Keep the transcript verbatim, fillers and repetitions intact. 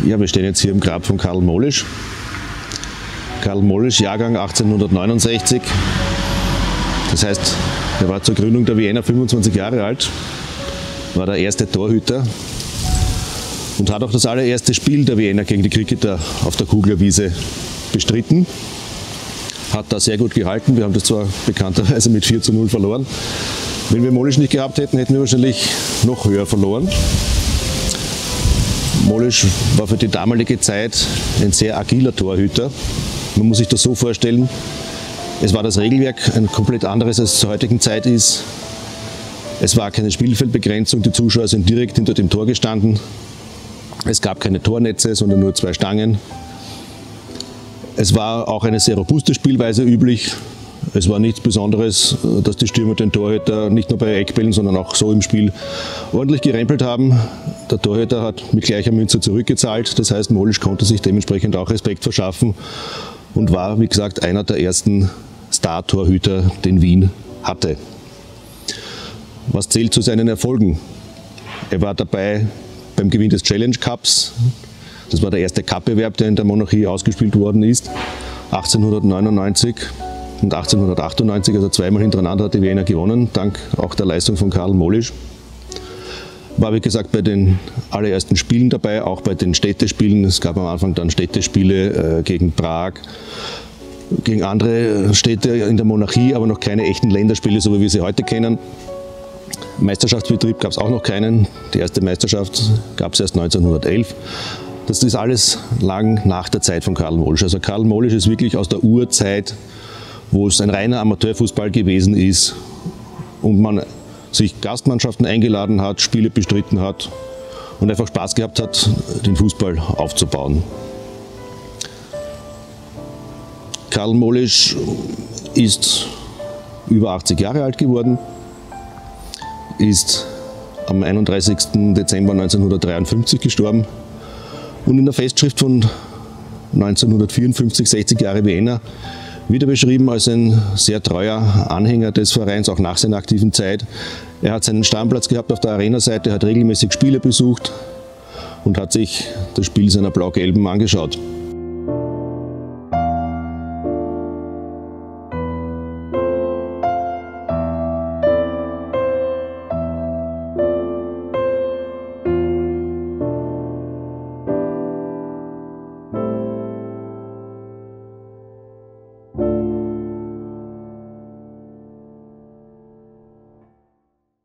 Ja, wir stehen jetzt hier im Grab von Karl Molisch. Karl Molisch, Jahrgang achtzehnhundertneunundsechzig. Das heißt, er war zur Gründung der Wiener fünfundzwanzig Jahre alt, war der erste Torhüter und hat auch das allererste Spiel der Wiener gegen die Cricketer auf der Kuglerwiese bestritten. Hat da sehr gut gehalten. Wir haben das zwar bekannterweise mit vier zu null verloren. Wenn wir Molisch nicht gehabt hätten, hätten wir wahrscheinlich noch höher verloren. Molisch war für die damalige Zeit ein sehr agiler Torhüter. Man muss sich das so vorstellen, es war das Regelwerk ein komplett anderes, als es zur heutigen Zeit ist. Es war keine Spielfeldbegrenzung, die Zuschauer sind direkt hinter dem Tor gestanden. Es gab keine Tornetze, sondern nur zwei Stangen. Es war auch eine sehr robuste Spielweise üblich. Es war nichts Besonderes, dass die Stürmer den Torhüter nicht nur bei Eckbällen, sondern auch so im Spiel ordentlich gerempelt haben. Der Torhüter hat mit gleicher Münze zurückgezahlt. Das heißt, Molisch konnte sich dementsprechend auch Respekt verschaffen und war, wie gesagt, einer der ersten Star-Torhüter, den Wien hatte. Was zählt zu seinen Erfolgen? Er war dabei beim Gewinn des Challenge Cups. Das war der erste Cup-Bewerb, der in der Monarchie ausgespielt worden ist, achtzehnhundertneunundneunzig und achtzehnhundertachtundneunzig, also zweimal hintereinander hat die Wiener gewonnen, dank auch der Leistung von Karl Molisch. War, wie gesagt, bei den allerersten Spielen dabei, auch bei den Städtespielen. Es gab am Anfang dann Städtespiele äh, gegen Prag, gegen andere Städte in der Monarchie, aber noch keine echten Länderspiele, so wie wir sie heute kennen. Meisterschaftsbetrieb gab es auch noch keinen. Die erste Meisterschaft gab es erst neunzehnhundertelf. Das ist alles lang nach der Zeit von Karl Molisch. Also Karl Molisch ist wirklich aus der Urzeit, wo es ein reiner Amateurfußball gewesen ist und man sich Gastmannschaften eingeladen hat, Spiele bestritten hat und einfach Spaß gehabt hat, den Fußball aufzubauen. Karl Molisch ist über achtzig Jahre alt geworden, ist am einunddreißigsten Dezember neunzehnhundertdreiundfünfzig gestorben und in der Festschrift von neunzehnhundertvierundfünfzig, sechzig Jahre Wiener, wieder beschrieben als ein sehr treuer Anhänger des Vereins, auch nach seiner aktiven Zeit. Er hat seinen Stammplatz gehabt auf der Arena-Seite, hat regelmäßig Spiele besucht und hat sich das Spiel seiner Blau-Gelben angeschaut.